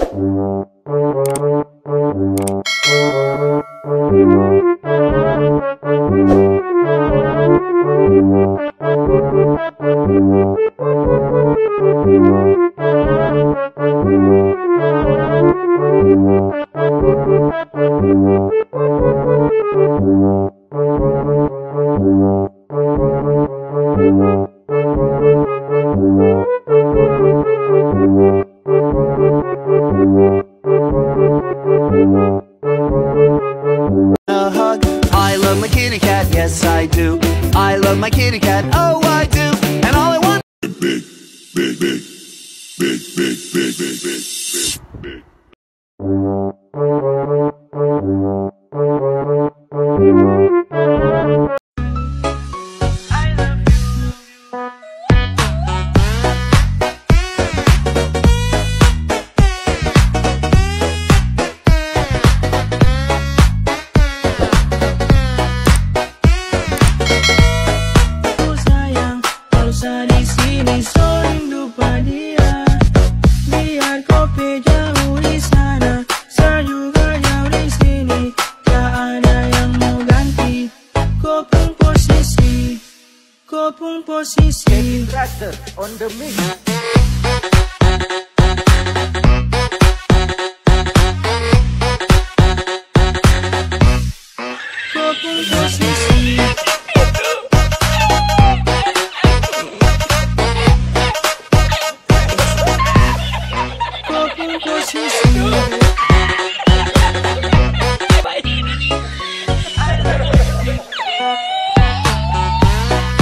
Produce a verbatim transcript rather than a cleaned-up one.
I love my kitty cat, yes I do. I love my kitty cat, oh I do. And all I want big, big, big, big, big, big, big, big, big, big. Posisi on the mix.